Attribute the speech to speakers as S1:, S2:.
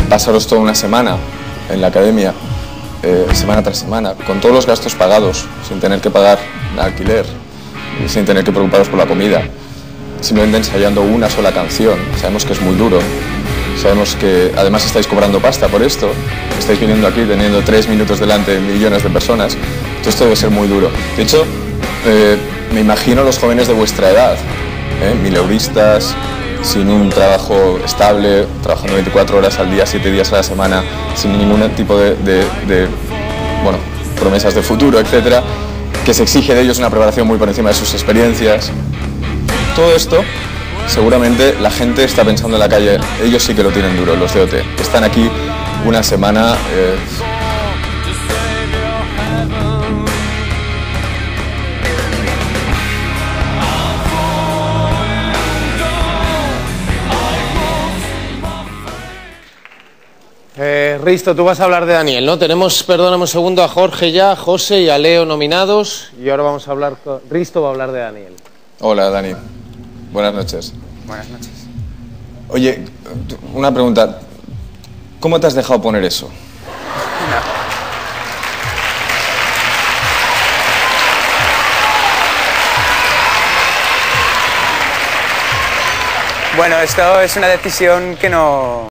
S1: pasaros toda una semana en la academia, semana tras semana, con todos los gastos pagados, sin tener que pagar alquiler, sin tener que preocuparos por la comida, simplemente ensayando una sola canción. Sabemos que es muy duro, sabemos que además estáis cobrando pasta por esto, estáis viniendo aquí teniendo 3 minutos delante de millones de personas, entonces esto debe ser muy duro. De hecho, me imagino los jóvenes de vuestra edad, mileuristas, sin un trabajo estable, trabajando 24 horas al día, 7 días a la semana, sin ningún tipo de promesas de futuro, etcétera, que se exige de ellos una preparación muy por encima de sus experiencias. Todo esto, seguramente la gente está pensando en la calle, ellos sí que lo tienen duro, los de OT. Están aquí una semana.
S2: Risto, tú vas a hablar de Daniel, ¿no? Tenemos, perdóname un segundo, a Jorge ya, a José y a Leo nominados, y ahora vamos a hablar con... Risto va a hablar de Daniel.
S1: Hola, Dani. Buenas noches.
S3: Buenas noches.
S1: Oye, una pregunta. ¿Cómo te has dejado poner eso?
S3: Bueno, esto es una decisión que no